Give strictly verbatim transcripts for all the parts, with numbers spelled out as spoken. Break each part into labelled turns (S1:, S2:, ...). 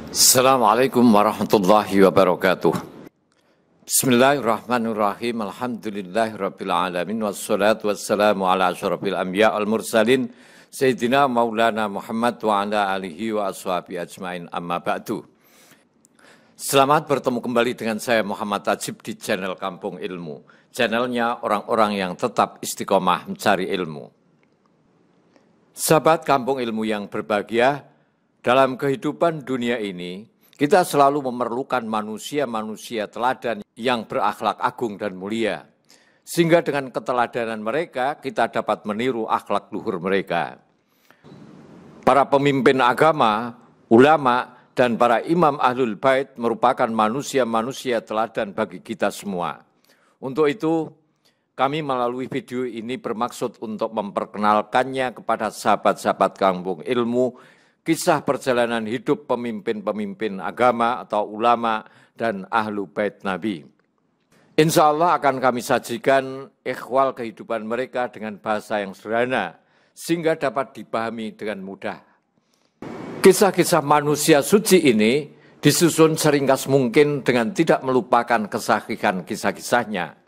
S1: Assalamualaikum warahmatullahi wabarakatuh. Bismillahirrahmanirrahim. Alhamdulillahirabbil alamin wassalatu wassalamu ala asyrafil anbiya wal mursalin sayyidina maulana Muhammad wa ala alihi wa ashabihi ajmain, amma ba'du. Selamat bertemu kembali dengan saya Muhammad Tajib di channel Kampung Ilmu, channelnya orang-orang yang tetap istiqomah mencari ilmu. Sahabat Kampung Ilmu yang berbahagia, dalam kehidupan dunia ini, kita selalu memerlukan manusia-manusia teladan yang berakhlak agung dan mulia. Sehingga dengan keteladanan mereka, kita dapat meniru akhlak luhur mereka. Para pemimpin agama, ulama, dan para imam ahlul bait merupakan manusia-manusia teladan bagi kita semua. Untuk itu, kami melalui video ini bermaksud untuk memperkenalkannya kepada sahabat-sahabat Kampung Ilmu, kisah perjalanan hidup pemimpin-pemimpin agama atau ulama dan ahlu bait Nabi. Insya Allah akan kami sajikan ikhwal kehidupan mereka dengan bahasa yang sederhana, sehingga dapat dipahami dengan mudah. Kisah-kisah manusia suci ini disusun seringkas mungkin dengan tidak melupakan kesahihan kisah-kisahnya.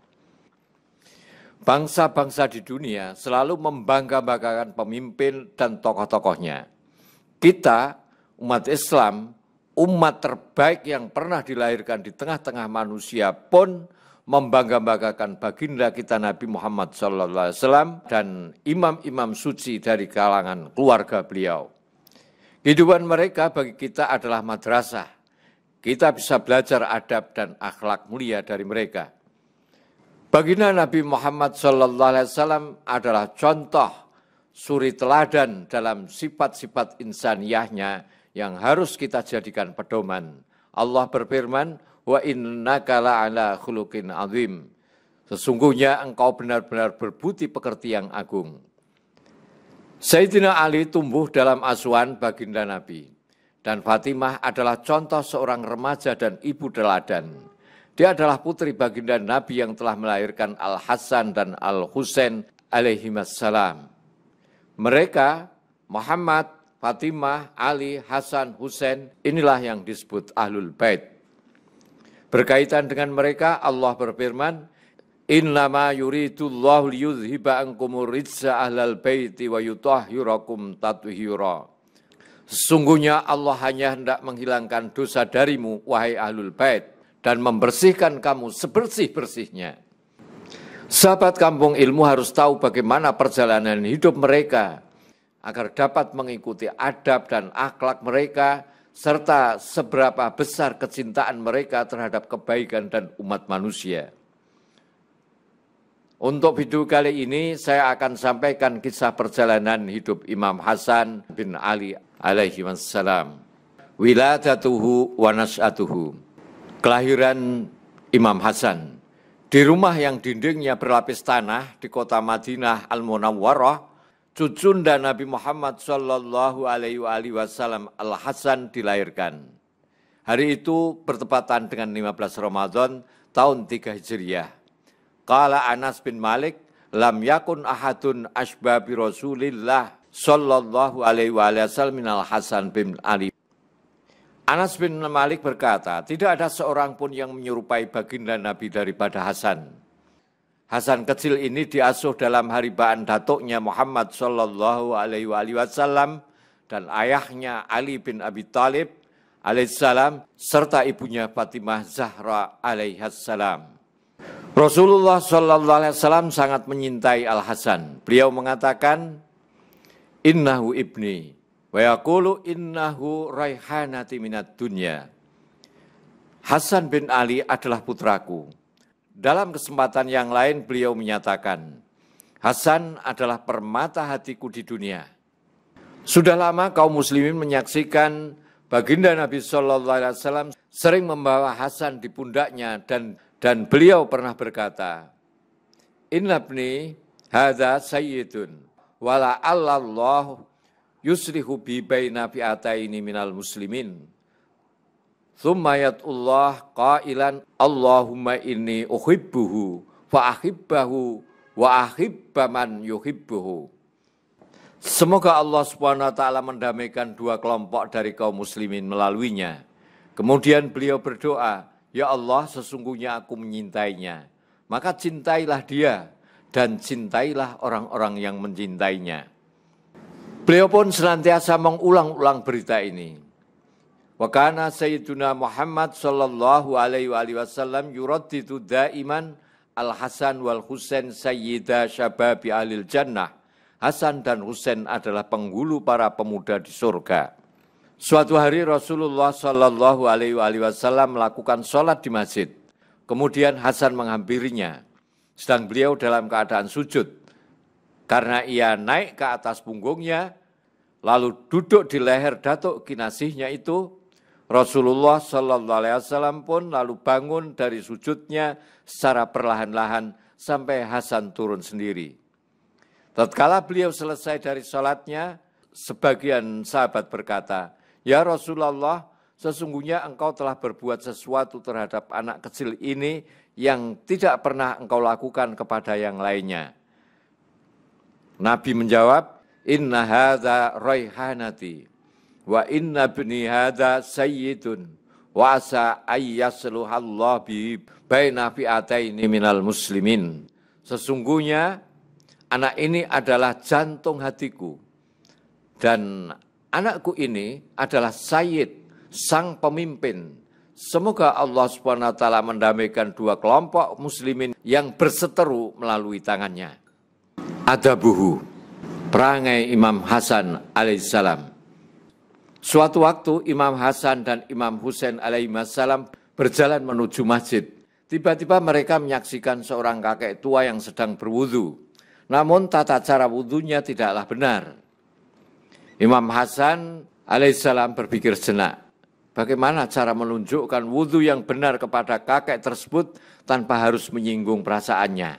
S1: Bangsa-bangsa di dunia selalu membangga-banggakan pemimpin dan tokoh-tokohnya. Kita, umat Islam, umat terbaik yang pernah dilahirkan di tengah-tengah manusia pun membangga-banggakan baginda kita Nabi Muhammad shallallahu alaihi wasallam dan imam-imam suci dari kalangan keluarga beliau. Kehidupan mereka bagi kita adalah madrasah. Kita bisa belajar adab dan akhlak mulia dari mereka. Baginda Nabi Muhammad shallallahu alaihi wasallam adalah contoh suri teladan dalam sifat-sifat insaniyahnya yang harus kita jadikan pedoman. Allah berfirman, wa innaka la'ala khuluqin azim. Sesungguhnya engkau benar-benar berbudi pekerti yang agung. Sayyidina Ali tumbuh dalam asuhan baginda Nabi, dan Fatimah adalah contoh seorang remaja dan ibu teladan. Dia adalah putri baginda Nabi yang telah melahirkan Al-Hasan dan Al-Husain alaihimassalam. Mereka, Muhammad, Fatimah, Ali, Hasan, Husain, inilah yang disebut Ahlul Bait. Berkaitan dengan mereka, Allah berfirman, Innama yuridullahu liyudhiba ankumur rijsa ahlal baiti wa yutahhirakum tathira. Sesungguhnya Allah hanya hendak menghilangkan dosa darimu, wahai Ahlul Bait, dan membersihkan kamu sebersih-bersihnya. Sahabat Kampung Ilmu harus tahu bagaimana perjalanan hidup mereka agar dapat mengikuti adab dan akhlak mereka serta seberapa besar kecintaan mereka terhadap kebaikan dan umat manusia. Untuk video kali ini saya akan sampaikan kisah perjalanan hidup Imam Hasan bin Ali alaihi wassalam. Wiladatuhu wa nas'atuhu. Kelahiran Imam Hasan. Di rumah yang dindingnya berlapis tanah di kota Madinah Al-Munawwarah, cucunda Nabi Muhammad shallallahu alaihi wasallam Al-Hasan dilahirkan. Hari itu bertepatan dengan lima belas Ramadan tahun tiga Hijriah. Qala Anas bin Malik, lam yakun ahadun asbah bi Rasulillah shallallahu alaihi wasallam minal Hasan bin Ali. Anas bin Malik berkata, tidak ada seorang pun yang menyerupai baginda Nabi daripada Hasan. Hasan kecil ini diasuh dalam haribaan datuknya Muhammad shallallahu alaihi wasallam dan ayahnya Ali bin Abi Thalib alaihissalam serta ibunya Fatimah Zahra alaihassalam. Rasulullah shallallahu alaihi wasallam sangat menyintai Al-Hasan. Beliau mengatakan, innahu ibni. Wa yaqulu innahu raihanati minad dunya. Hasan bin Ali adalah putraku. Dalam kesempatan yang lain beliau menyatakan, Hasan adalah permata hatiku di dunia. Sudah lama kaum muslimin menyaksikan baginda Nabi shallallahu alaihi wasallam sering membawa Hasan di pundaknya dan dan beliau pernah berkata, Inna ibni hadza sayyidun wala allallahu yusrihu bi baina fi'ataini minal muslimin. Tsumma yatullah qailan Allahumma inni uhibbuhu fa ahibbahu wa ahibba man yuhibbuhu. Semoga Allah subhanahu wa taala mendamaikan dua kelompok dari kaum muslimin melaluinya. Kemudian beliau berdoa, ya Allah, sesungguhnya aku menyintainya. Maka cintailah dia dan cintailah orang-orang yang mencintainya. Beliau pun senantiasa mengulang-ulang berita ini. Wa kana Sayyiduna Muhammad sallallahu alaihi wasallam yuraddidu daiman Al-Hasan wal Husain sayyida syababi ahlil jannah. Hasan dan Husain adalah penghulu para pemuda di surga. Suatu hari Rasulullah sallallahu alaihi wasallam melakukan sholat di masjid. Kemudian Hasan menghampirinya, sedang beliau dalam keadaan sujud. Karena ia naik ke atas punggungnya, lalu duduk di leher datuk kinasihnya itu, Rasulullah sallallahu alaihi wasallam pun lalu bangun dari sujudnya secara perlahan-lahan sampai Hasan turun sendiri. Tatkala beliau selesai dari sholatnya, sebagian sahabat berkata, ya Rasulullah, sesungguhnya engkau telah berbuat sesuatu terhadap anak kecil ini yang tidak pernah engkau lakukan kepada yang lainnya. Nabi menjawab, inna hadza raihanati wa inna ibni hadza sayyidun wa asa ayyasluhallahu bi baina fi'ataini minal muslimin. Sesungguhnya anak ini adalah jantung hatiku dan anakku ini adalah sayyid, sang pemimpin. Semoga Allah subhanahu wa taala mendamaikan dua kelompok muslimin yang berseteru melalui tangannya. Adabuhu, perangai Imam Hasan alaihissalam. Suatu waktu Imam Hasan dan Imam Husain alaihissalam berjalan menuju masjid. Tiba-tiba mereka menyaksikan seorang kakek tua yang sedang berwudu. Namun tata cara wudunya tidaklah benar. Imam Hasan alaihissalam berpikir sejenak, bagaimana cara menunjukkan wudu yang benar kepada kakek tersebut tanpa harus menyinggung perasaannya.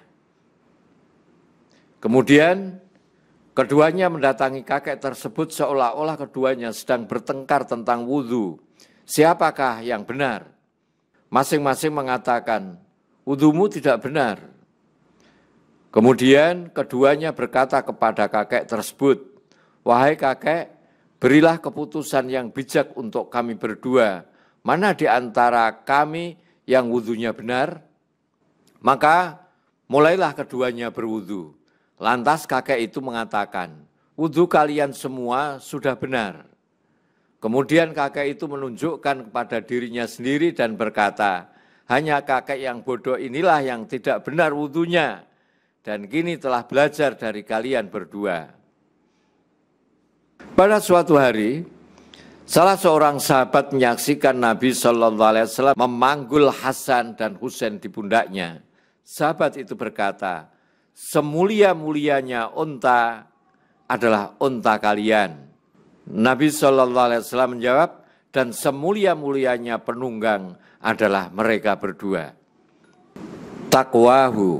S1: Kemudian keduanya mendatangi kakek tersebut seolah-olah keduanya sedang bertengkar tentang wudu. Siapakah yang benar? Masing-masing mengatakan, wudumu tidak benar. Kemudian keduanya berkata kepada kakek tersebut, wahai kakek, berilah keputusan yang bijak untuk kami berdua. Mana di antara kami yang wudunya benar? Maka mulailah keduanya berwudu. Lantas kakek itu mengatakan, wudu kalian semua sudah benar. Kemudian kakek itu menunjukkan kepada dirinya sendiri dan berkata, hanya kakek yang bodoh inilah yang tidak benar wudunya. Dan kini telah belajar dari kalian berdua. Pada suatu hari, salah seorang sahabat menyaksikan Nabi shallallahu alaihi wasallam memanggul Hasan dan Husain di pundaknya. Sahabat itu berkata, semulia-mulianya unta adalah unta kalian. Nabi shallallahu alaihi wasallam menjawab, dan semulia-mulianya penunggang adalah mereka berdua. Taqwahu.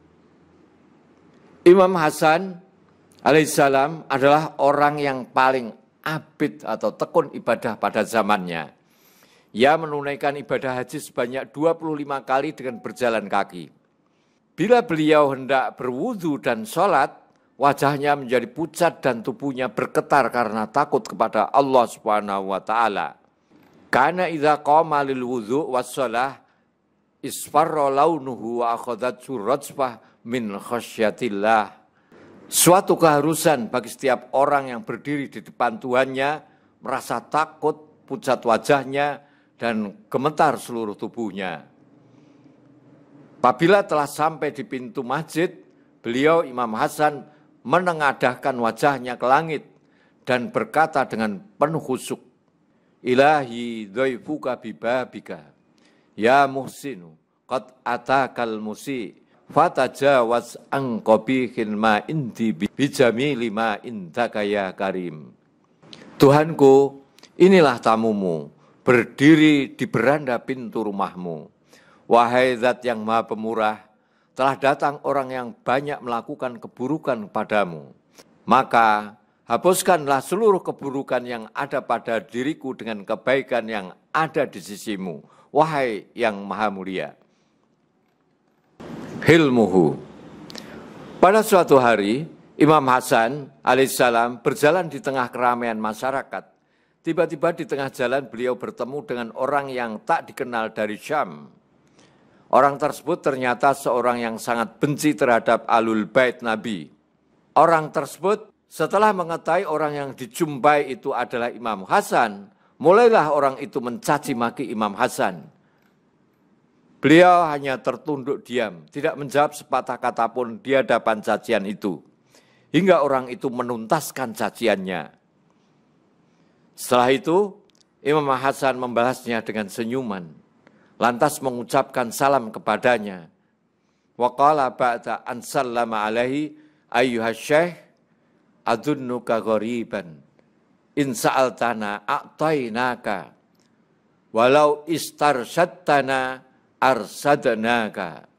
S1: Imam Hasan alaihissalam adalah orang yang paling abid atau tekun ibadah pada zamannya. Ia menunaikan ibadah haji sebanyak dua puluh lima kali dengan berjalan kaki. Bila beliau hendak berwudu dan sholat, wajahnya menjadi pucat dan tubuhnya bergetar karena takut kepada Allah subhanahu wa ta'ala. Kana idza qama lil wudu was shalah isfarra launuhu wa akhadhat surajfah min khasyatillah. Suatu keharusan bagi setiap orang yang berdiri di depan Tuhannya, merasa takut, pucat wajahnya, dan gemetar seluruh tubuhnya. Apabila telah sampai di pintu masjid, beliau Imam Hasan menengadahkan wajahnya ke langit dan berkata dengan penuh khusyuk, Ilahi dhaifuka bibabika, ya muhsinu, qad atakal musi, fatajawaz an qabihin ma indi bijamili ma indaka ya karim. Tuhanku, inilah tamumu, berdiri di beranda pintu rumahmu. Wahai zat yang maha pemurah, telah datang orang yang banyak melakukan keburukan padamu. Maka hapuskanlah seluruh keburukan yang ada pada diriku dengan kebaikan yang ada di sisimu, wahai yang maha mulia. Hilmuhu. Pada suatu hari, Imam Hasan alaihissalam berjalan di tengah keramaian masyarakat. tiba-tiba di tengah jalan beliau bertemu dengan orang yang tak dikenal dari Syam. Orang tersebut ternyata seorang yang sangat benci terhadap Ahlul Bait Nabi. Orang tersebut setelah mengetahui orang yang dijumpai itu adalah Imam Hasan, mulailah orang itu mencaci maki Imam Hasan. Beliau hanya tertunduk diam, tidak menjawab sepatah kata pun di hadapan cacian itu. Hingga orang itu menuntaskan caciannya. Setelah itu, Imam Hasan membalasnya dengan senyuman. Lantas mengucapkan salam kepadanya. Wa qala ba'da an sallama alaihi ayyuhas syekh adunnuka ghariban. In sa'altana a'tainaka. Walau istarsyadtana arsadnaka.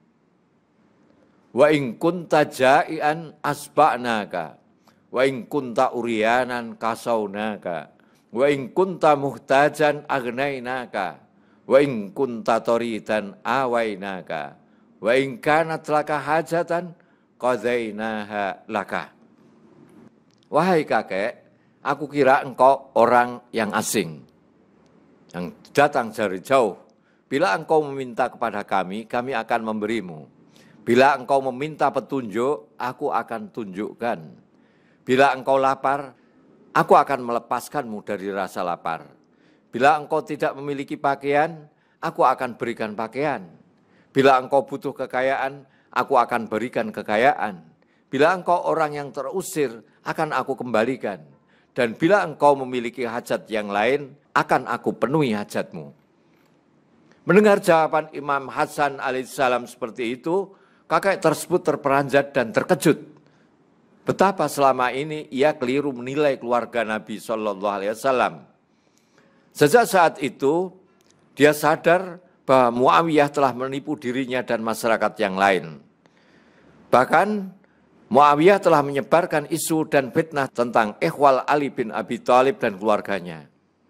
S1: Wa in kunta ja'ian asba'naka. Wa in kunta uriyanan kasaunaka. Wa in kunta muhtajan agnainaka. Wa in kunta toridan awainaka. Wa in kanat laka hajatan qadainaha laka. Wahai kakek, aku kira engkau orang yang asing, yang datang dari jauh. Bila engkau meminta kepada kami, kami akan memberimu. Bila engkau meminta petunjuk, aku akan tunjukkan. Bila engkau lapar, aku akan melepaskanmu dari rasa lapar. Bila engkau tidak memiliki pakaian, aku akan berikan pakaian. Bila engkau butuh kekayaan, aku akan berikan kekayaan. Bila engkau orang yang terusir, akan aku kembalikan. Dan bila engkau memiliki hajat yang lain, akan aku penuhi hajatmu. Mendengar jawaban Imam Hasan alaihissalam seperti itu, kakek tersebut terperanjat dan terkejut. Betapa selama ini ia keliru menilai keluarga Nabi shallallahu alaihi wasallam. Sejak saat itu, dia sadar bahwa Muawiyah telah menipu dirinya dan masyarakat yang lain. Bahkan, Muawiyah telah menyebarkan isu dan fitnah tentang ikhwal Ali bin Abi Thalib dan keluarganya.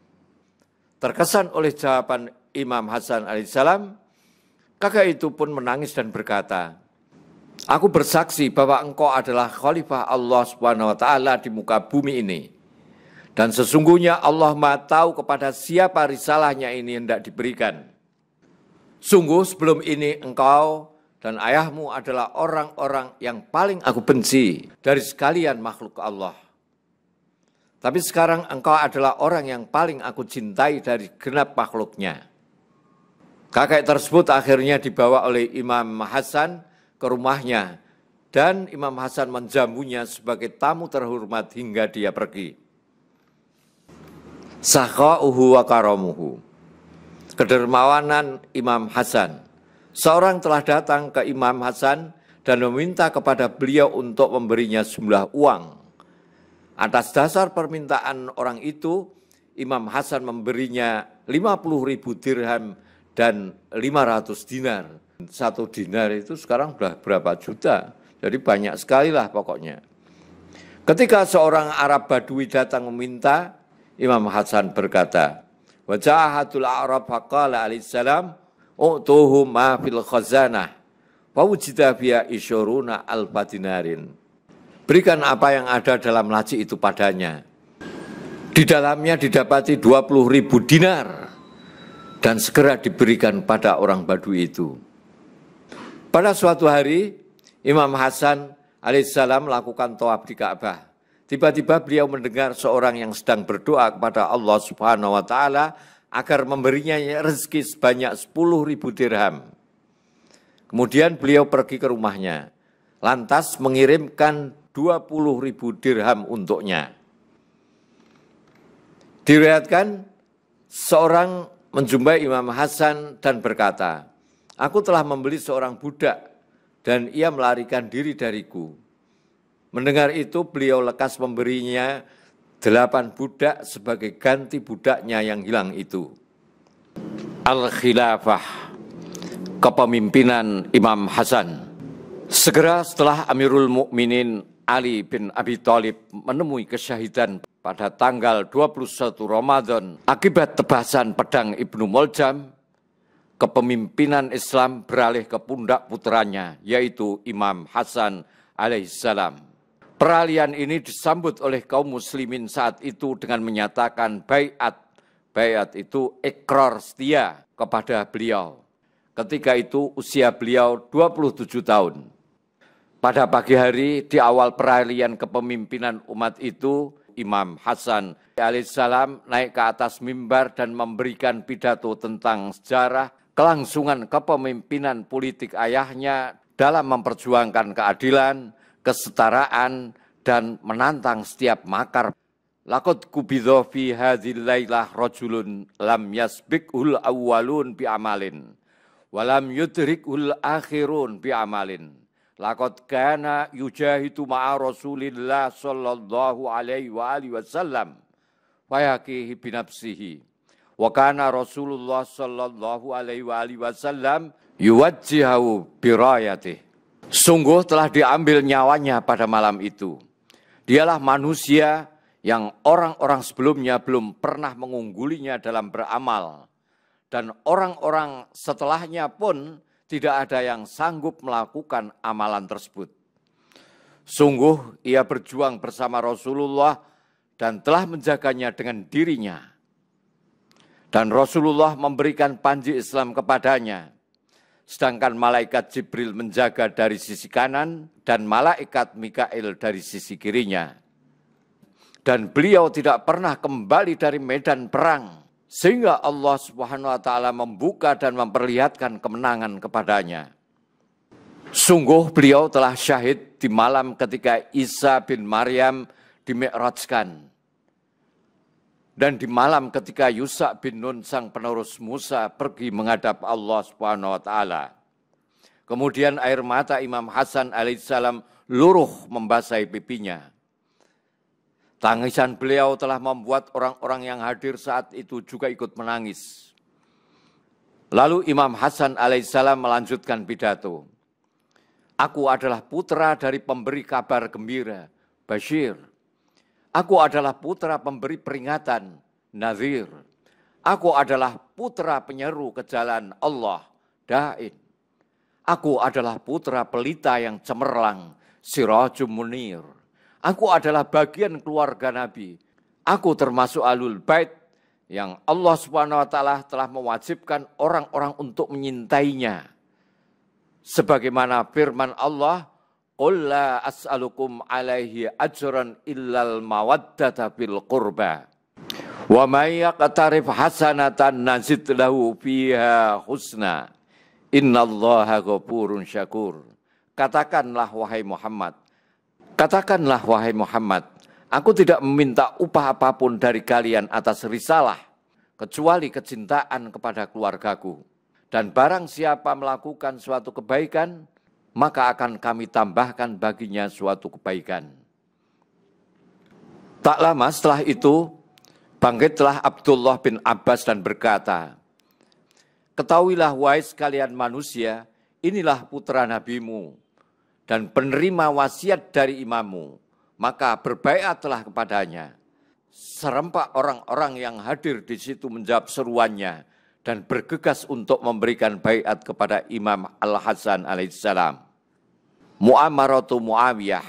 S1: Terkesan oleh jawaban Imam Hasan alaihissalam, kakek itu pun menangis dan berkata, aku bersaksi bahwa engkau adalah khalifah Allah subhanahu wa ta'ala di muka bumi ini. Dan sesungguhnya Allah Maha tahu kepada siapa risalahnya ini hendak diberikan. Sungguh sebelum ini engkau dan ayahmu adalah orang-orang yang paling aku benci dari sekalian makhluk Allah. Tapi sekarang engkau adalah orang yang paling aku cintai dari genap makhluknya. Kakek tersebut akhirnya dibawa oleh Imam Hasan ke rumahnya dan Imam Hasan menjamunya sebagai tamu terhormat hingga dia pergi. Sakha'uhu wa karamuhu. Kedermawanan Imam Hasan. Seorang telah datang ke Imam Hasan dan meminta kepada beliau untuk memberinya sejumlah uang. Atas dasar permintaan orang itu, Imam Hasan memberinya lima puluh ribu dirham dan lima ratus dinar. Satu dinar itu sekarang sudah berapa juta. Jadi banyak sekali lah pokoknya. Ketika seorang Arab Badui datang meminta, Imam Hasan berkata, wa ja'ahatul a'rab faqala alaihissalam, u'tuhum ma fil khazanah, wa wujida biya isyuruna alfa dinarin. Berikan apa yang ada dalam laci itu padanya. Di dalamnya didapati dua puluh ribu dinar. Dan segera diberikan pada orang Badui itu. Pada suatu hari, Imam Hasan alaihissalam melakukan tawaf di Ka'bah. Tiba-tiba beliau mendengar seorang yang sedang berdoa kepada Allah subhanahu wa ta'ala agar memberinya rezeki sebanyak sepuluh ribu dirham. Kemudian beliau pergi ke rumahnya, lantas mengirimkan dua puluh ribu dirham untuknya. Diriwayatkan seorang menjumpai Imam Hasan dan berkata, aku telah membeli seorang budak dan ia melarikan diri dariku. Mendengar itu beliau lekas memberinya delapan budak sebagai ganti budaknya yang hilang itu. Al-Khilafah, kepemimpinan Imam Hasan. Segera setelah Amirul Mukminin Ali bin Abi Thalib menemui kesyahidan pada tanggal dua puluh satu Ramadan akibat tebasan pedang Ibnu Muljam, kepemimpinan Islam beralih ke pundak putranya yaitu Imam Hasan alaihissalam. Peralihan ini disambut oleh kaum muslimin saat itu dengan menyatakan baiat. Baiat itu ikrar setia kepada beliau. Ketika itu usia beliau dua puluh tujuh tahun. Pada pagi hari di awal peralihan kepemimpinan umat itu, Imam Hasan alaihissalam naik ke atas mimbar dan memberikan pidato tentang sejarah kelangsungan kepemimpinan politik ayahnya dalam memperjuangkan keadilan, kesetaraan, dan menantang setiap makar. Laqad qubidha fi hadhil lailah rajulun lam yasbiqhul awwalun bi amalin wa lam yudrikhul akhirun bi amalin. Laqad kana yujahidu ma'a Rasulillah sallallahu alaihi wa alihi wasallam wa yaqihi bi nafsihi. Wa kana Rasulullah sallallahu alaihi wa alihi wasallam yuwajjihu bi rayatihi. Sungguh telah diambil nyawanya pada malam itu. Dialah manusia yang orang-orang sebelumnya belum pernah mengunggulinya dalam beramal. Dan orang-orang setelahnya pun tidak ada yang sanggup melakukan amalan tersebut. Sungguh ia berjuang bersama Rasulullah dan telah menjaganya dengan dirinya. Dan Rasulullah memberikan panji Islam kepadanya. Sedangkan malaikat Jibril menjaga dari sisi kanan dan malaikat Mikail dari sisi kirinya. Dan beliau tidak pernah kembali dari medan perang. Sehingga Allah Subhanahu wa taala membuka dan memperlihatkan kemenangan kepadanya. Sungguh beliau telah syahid di malam ketika Isa bin Maryam dimi'rajkan. Dan di malam ketika Yusha bin Nun sang penerus Musa pergi menghadap Allah Subhanahu wa taala. Kemudian air mata Imam Hasan alaihissalam luruh membasahi pipinya. Tangisan beliau telah membuat orang-orang yang hadir saat itu juga ikut menangis. Lalu Imam Hasan alaihissalam melanjutkan pidato. Aku adalah putra dari pemberi kabar gembira, Bashir. Aku adalah putra pemberi peringatan, Nadhir. Aku adalah putra penyeru ke jalan Allah, Da'in. Aku adalah putra pelita yang cemerlang, Sirajum Munir. Aku adalah bagian keluarga Nabi. Aku termasuk Ahlul Bait yang Allah Subhanahu wa taala telah mewajibkan orang-orang untuk menyintainya. Sebagaimana firman Allah, "Qul la as'alukum alaihi ajran illal mawaddata bil qurba. Wa may yaqtarif hasanatan nazid lahu fiha husna. Innallaha ghafurun syakur." Katakanlah wahai Muhammad, Katakanlah wahai Muhammad, aku tidak meminta upah apapun dari kalian atas risalah, kecuali kecintaan kepada keluargaku. Dan barang siapa melakukan suatu kebaikan, maka akan kami tambahkan baginya suatu kebaikan. Tak lama setelah itu, bangkitlah Abdullah bin Abbas dan berkata, Ketahuilah wahai sekalian manusia, inilah putra nabimu, dan penerima wasiat dari imammu, maka berbaiatlah kepadanya. Serempak orang-orang yang hadir di situ menjawab seruannya dan bergegas untuk memberikan baiat kepada Imam Al-Hasan alaihissalam. Mu'amaratu Muawiyah,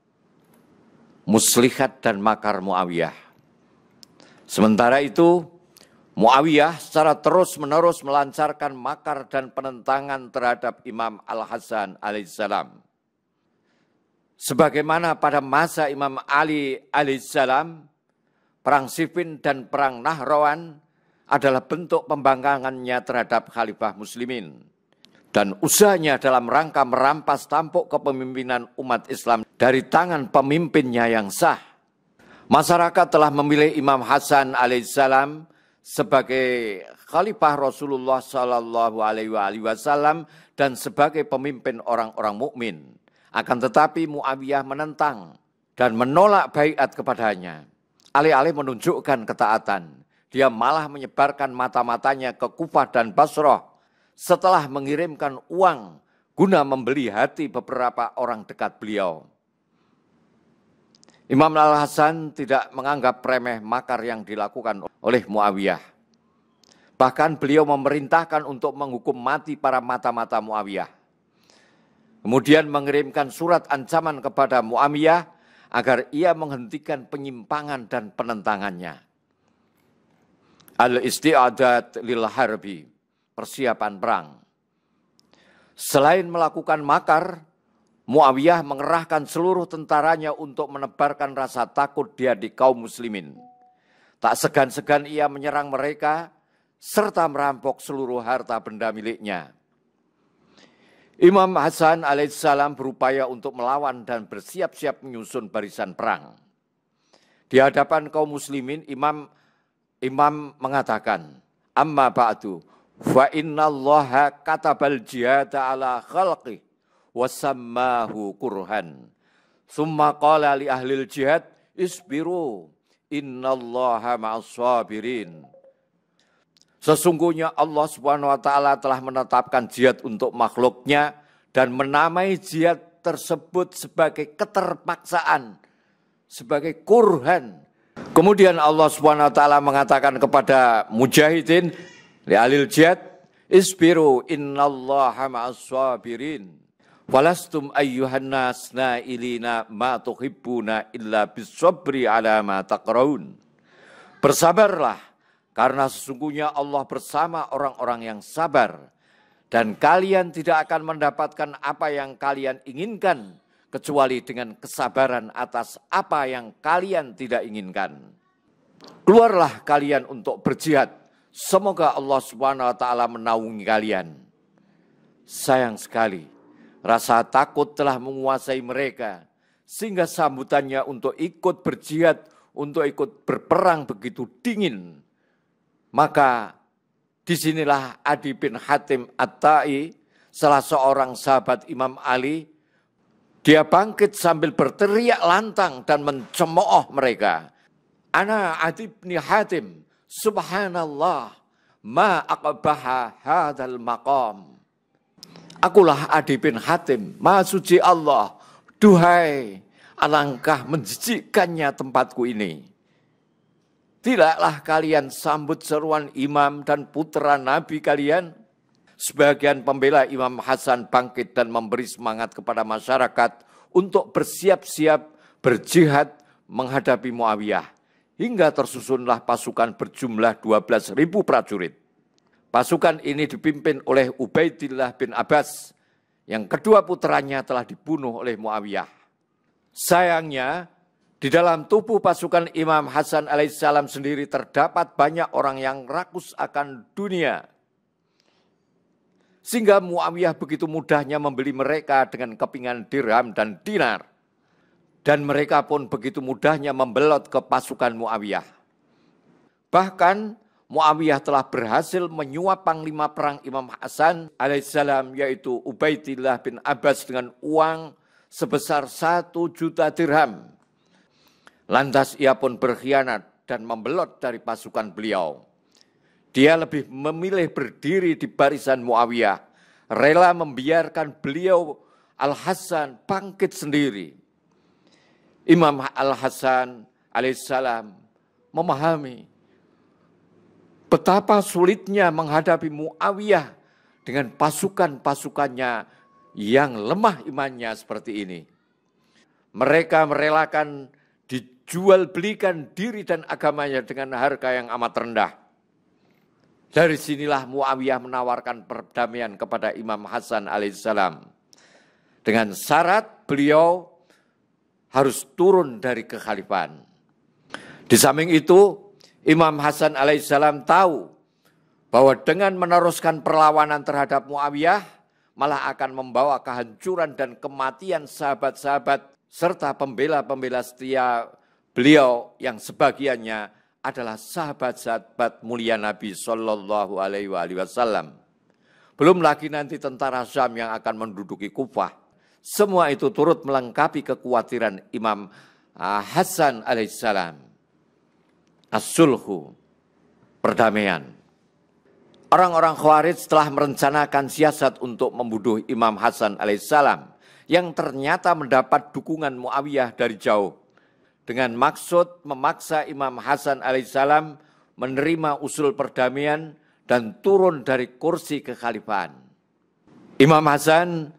S1: muslihat dan makar Muawiyah. Sementara itu, Muawiyah secara terus-menerus melancarkan makar dan penentangan terhadap Imam Al-Hasan alaihissalam. Sebagaimana pada masa Imam Ali alaihissalam, perang Siffin dan perang Nahrawan adalah bentuk pembangkangannya terhadap khalifah muslimin. Dan usahanya dalam rangka merampas tampuk kepemimpinan umat Islam dari tangan pemimpinnya yang sah. Masyarakat telah memilih Imam Hasan alaihissalam sebagai khalifah Rasulullah sallallahu alaihi wasallam dan sebagai pemimpin orang-orang mukmin. Akan tetapi Muawiyah menentang dan menolak baiat kepadanya. Alih-alih menunjukkan ketaatan, dia malah menyebarkan mata-matanya ke Kufah dan Basrah setelah mengirimkan uang guna membeli hati beberapa orang dekat beliau. Imam Al-Hasan tidak menganggap remeh makar yang dilakukan oleh Muawiyah. Bahkan beliau memerintahkan untuk menghukum mati para mata-mata Muawiyah. Kemudian mengirimkan surat ancaman kepada Muawiyah agar ia menghentikan penyimpangan dan penentangannya. Al-isti'adat lil harbi, persiapan perang. Selain melakukan makar, Muawiyah mengerahkan seluruh tentaranya untuk menebarkan rasa takut dia di kaum muslimin. Tak segan-segan ia menyerang mereka, serta merampok seluruh harta benda miliknya. Imam Hasan alaihissalam berupaya untuk melawan dan bersiap-siap menyusun barisan perang. Di hadapan kaum muslimin, Imam Imam mengatakan, amma ba'du, fa innallaha katabal jihada ala khalqih, wa sammahu kurhan. Summa qala li ahlil jihad, isbiru, innallaha ma'as sabirin. Sesungguhnya Allah Subhanahu wa taala telah menetapkan jihad untuk makhluknya dan menamai jihad tersebut sebagai keterpaksaan, sebagai kurhan. Kemudian Allah Subhanahu wa taala mengatakan kepada mujahidin li alil jihad, isbiru innallaha ma'as sabirin. Walastum ayyuhan nas nailina ma tuhibbuna illa bis-sabri ala ma taqraun. Bersabarlah, karena sesungguhnya Allah bersama orang-orang yang sabar, dan kalian tidak akan mendapatkan apa yang kalian inginkan, kecuali dengan kesabaran atas apa yang kalian tidak inginkan. Keluarlah kalian untuk berjihad, semoga Allah Subhanahu wa taala menaungi kalian. Sayang sekali, rasa takut telah menguasai mereka, sehingga sambutannya untuk ikut berjihad, untuk ikut berperang begitu dingin. Maka disinilah Adi bin Hatim At-Tai, salah seorang sahabat Imam Ali, dia bangkit sambil berteriak lantang dan mencemooh mereka. Ana Adi bin Hatim, subhanallah, ma aqbaha hadzal maqam. Akulah Adi bin Hatim, maha suci Allah, duhai, alangkah menjijikkannya tempatku ini. Tidaklah kalian sambut seruan imam dan putra Nabi kalian? Sebagian pembela Imam Hasan bangkit dan memberi semangat kepada masyarakat untuk bersiap-siap berjihad menghadapi Muawiyah. Hingga tersusunlah pasukan berjumlah dua belas ribu prajurit. Pasukan ini dipimpin oleh Ubaidillah bin Abbas, yang kedua putranya telah dibunuh oleh Muawiyah. Sayangnya, di dalam tubuh pasukan Imam Hasan alaihissalam sendiri terdapat banyak orang yang rakus akan dunia, sehingga Muawiyah begitu mudahnya membeli mereka dengan kepingan dirham dan dinar. Dan mereka pun begitu mudahnya membelot ke pasukan Muawiyah. Bahkan Muawiyah telah berhasil menyuap panglima perang Imam Hasan alaihissalam, yaitu Ubaidillah bin Abbas, dengan uang sebesar satu juta dirham. Lantas ia pun berkhianat dan membelot dari pasukan beliau. Dia lebih memilih berdiri di barisan Muawiyah, rela membiarkan beliau Al-Hasan bangkit sendiri. Imam Al-Hasan alaihissalam memahami betapa sulitnya menghadapi Muawiyah dengan pasukan-pasukannya yang lemah imannya seperti ini. Mereka merelakan dijual belikan diri dan agamanya dengan harga yang amat rendah. Dari sinilah Muawiyah menawarkan perdamaian kepada Imam Hasan alaihissalam dengan syarat beliau harus turun dari kekhalifahan. Di samping itu, Imam Hasan alaihissalam tahu bahwa dengan meneruskan perlawanan terhadap Muawiyah malah akan membawa kehancuran dan kematian sahabat-sahabat serta pembela-pembela setia beliau yang sebagiannya adalah sahabat-sahabat mulia Nabi Shallallahu Alaihi Wasallam. Belum lagi nanti tentara Syam yang akan menduduki Kufah. Semua itu turut melengkapi kekhawatiran Imam Hasan alaihissalam. As-sulhu, perdamaian. Orang-orang Khawarij telah merencanakan siasat untuk membunuh Imam Hasan alaihissalam yang ternyata mendapat dukungan Muawiyah dari jauh, dengan maksud memaksa Imam Hasan alaihissalam menerima usul perdamaian dan turun dari kursi kekhalifahan. Imam Hasan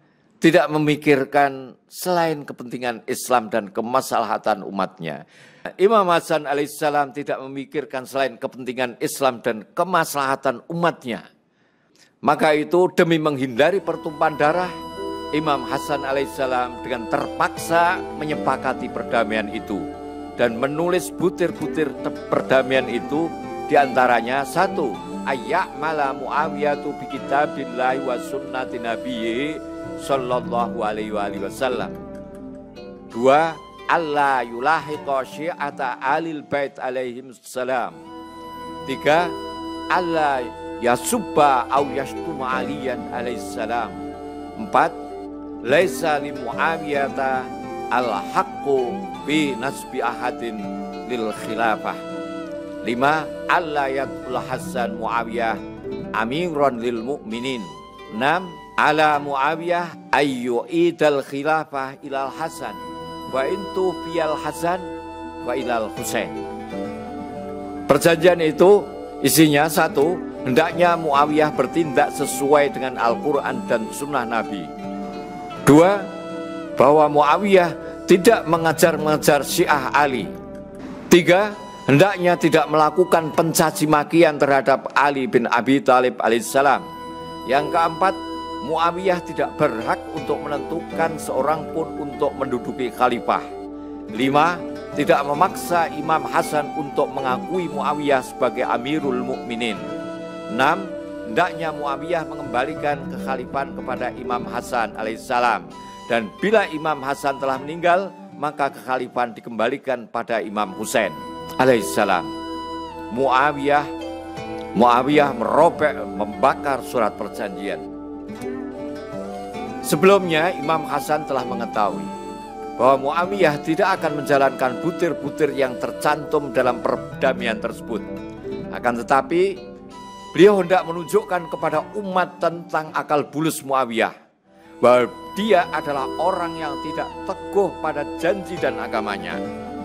S1: tidak memikirkan selain kepentingan Islam dan kemaslahatan umatnya. Imam Hasan alaihissalam tidak memikirkan selain kepentingan Islam dan kemaslahatan umatnya. Maka itu demi menghindari pertumpahan darah, Imam Hasan alaihissalam dengan terpaksa menyepakati perdamaian itu dan menulis butir-butir perdamaian itu, diantaranya satu, ayya'mala Muawiyatu bi kitabillahi wa sunnati nabiyyi sallallahu alaihi wasallam. Dua, alla yulahiqa syi'ata alil bait alaihim salam. Tiga, alla yasubba au yashtuma aliyan alaihissalam. Empat, laisa li Muawiyata al-haqqu bi nasbi ahadin lil khilafah. Lima, alla yatul Hasan Muawiyah amiran lil mu'minin. Enam, ala Muawiyah ayyu idal khilafah ilal Hasan wa intu fiyal Hasan wa ilal Husain. Perjanjian itu isinya satu, hendaknya Muawiyah bertindak sesuai dengan Al-Quran dan Sunnah Nabi. Dua, bahwa Muawiyah tidak mengajar-mengajar Syiah Ali. Tiga, hendaknya tidak melakukan pencaci makian terhadap Ali bin Abi Thalib alaihissalam. Yang keempat, Muawiyah tidak berhak untuk menentukan seorang pun untuk menduduki khalifah. Lima, tidak memaksa Imam Hasan untuk mengakui Muawiyah sebagai Amirul Mukminin. Enam, hendaknya Muawiyah mengembalikan kekhalifahan kepada Imam Hasan alaihissalam. Dan bila Imam Hasan telah meninggal, maka kekhalifahan dikembalikan pada Imam Husain alaihissalam. Muawiyah Muawiyah merobek, membakar surat perjanjian. Sebelumnya Imam Hasan telah mengetahui bahwa Muawiyah tidak akan menjalankan butir-butir yang tercantum dalam perdamaian tersebut. Akan tetapi beliau hendak menunjukkan kepada umat tentang akal bulus Muawiyah, bahwa dia adalah orang yang tidak teguh pada janji dan agamanya.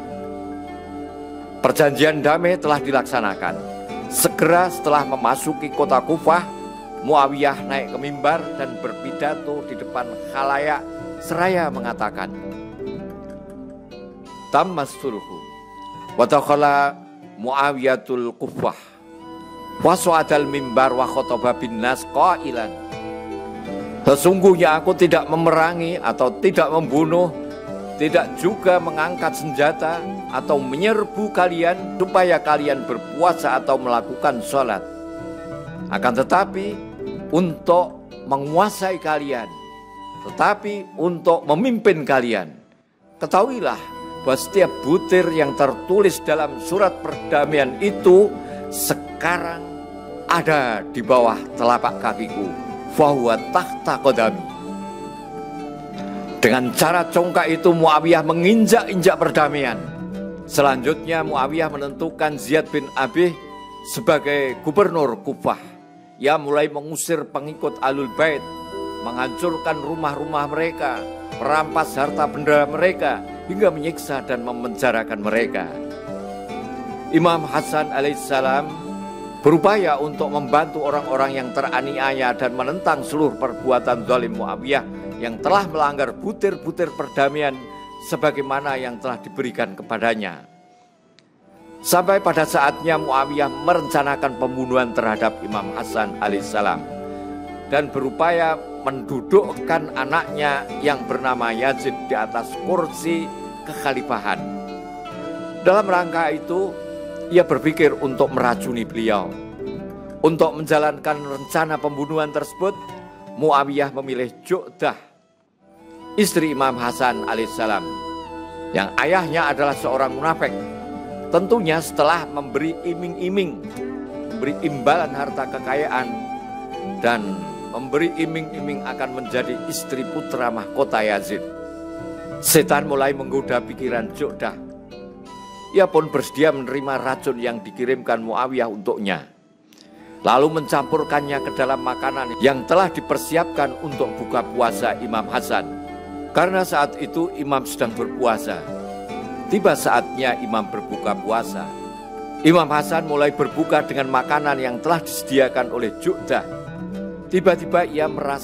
S1: Perjanjian damai telah dilaksanakan. Segera setelah memasuki kota Kufah, Muawiyah naik ke mimbar dan berpidato di depan khalayak seraya mengatakan, Tammas sulhu wa dakhala Muawiyatul Kufah wa su'adal mimbar wa khotobah bin nas qailan. Sesungguhnya aku tidak memerangi atau tidak membunuh, tidak juga mengangkat senjata atau menyerbu kalian supaya kalian berpuasa atau melakukan sholat. Akan tetapi untuk menguasai kalian, tetapi untuk memimpin kalian. Ketahuilah bahwa setiap butir yang tertulis dalam surat perdamaian itu sekarang ada di bawah telapak kakiku. Fahuwa tahta qadami. Dengan cara congkak itu Muawiyah menginjak-injak perdamaian. Selanjutnya Muawiyah menentukan Ziyad bin Abi sebagai gubernur Kufah. Ia mulai mengusir pengikut Ahlul Bait, menghancurkan rumah-rumah mereka, merampas harta benda mereka, hingga menyiksa dan memenjarakan mereka. Imam Hasan alaihissalam berupaya untuk membantu orang-orang yang teraniaya dan menentang seluruh perbuatan zalim Muawiyah yang telah melanggar butir-butir perdamaian sebagaimana yang telah diberikan kepadanya. Sampai pada saatnya Muawiyah merencanakan pembunuhan terhadap Imam Hasan alaihissalam dan berupaya mendudukkan anaknya yang bernama Yazid di atas kursi kekhalifahan. Dalam rangka itu, ia berpikir untuk meracuni beliau. Untuk menjalankan rencana pembunuhan tersebut, Muawiyah memilih Ju'dah, istri Imam Hasan alaihissalam, yang ayahnya adalah seorang munafik. Tentunya setelah memberi iming-iming, memberi imbalan harta kekayaan, dan memberi iming-iming akan menjadi istri putra mahkota Yazid. Setan mulai menggoda pikiran Ju'dah. Ia pun bersedia menerima racun yang dikirimkan Muawiyah untuknya, lalu mencampurkannya ke dalam makanan yang telah dipersiapkan untuk buka puasa Imam Hasan. Karena saat itu Imam sedang berpuasa. Tiba saatnya Imam berbuka puasa. Imam Hasan mulai berbuka dengan makanan yang telah disediakan oleh Ju'dah. Tiba-tiba ia merasa pedih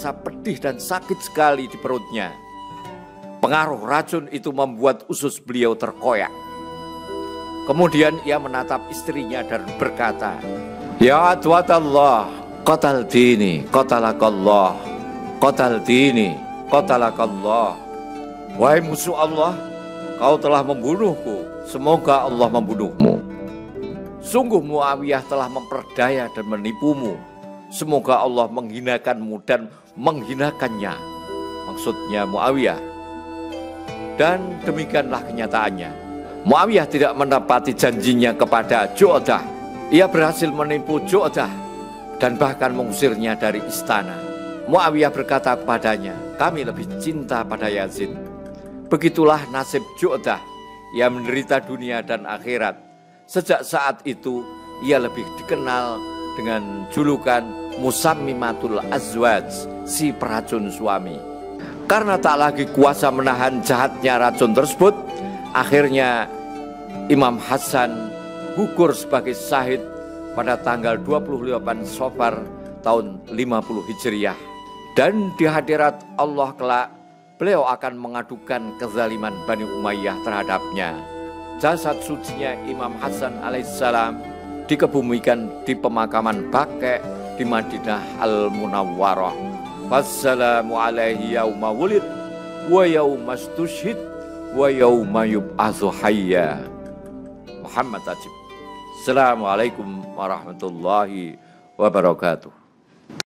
S1: pedih dan sakit sekali di perutnya. Pengaruh racun itu membuat usus beliau terkoyak. Kemudian ia menatap istrinya dan berkata, "Ya Adwatallah, qatal dini, qatalakallah, qatal dini, qatalakallah." Wahai musuh Allah, kau telah membunuhku, semoga Allah membunuhmu. Sungguh Muawiyah telah memperdaya dan menipumu, semoga Allah menghinakanmu dan menghinakannya. Maksudnya Muawiyah. Dan demikianlah kenyataannya. Muawiyah tidak menepati janjinya kepada Ju'adah. Ia berhasil menipu Ju'adah dan bahkan mengusirnya dari istana. Muawiyah berkata kepadanya, "Kami lebih cinta pada Yazid." Begitulah nasib Ju'adah. Ia menderita dunia dan akhirat. Sejak saat itu ia lebih dikenal dengan julukan Musammimatul Azwaj, si peracun suami. Karena tak lagi kuasa menahan jahatnya racun tersebut, akhirnya Imam Hasan gugur sebagai syahid pada tanggal dua puluh delapan Safar tahun lima puluh Hijriah. Dan di hadirat Allah kelak, beliau akan mengadukan kezaliman Bani Umayyah terhadapnya. Jasad sucinya Imam Hasan alaihissalam dikebumikan di pemakaman Baqi' di Madinah Al-Munawwarah. Wassalamu alaihi yauma wulid wa yauma stushhid wa yauma yub'atsu hayya. Muhammad Ajib. Assalamualaikum warahmatullahi wabarakatuh.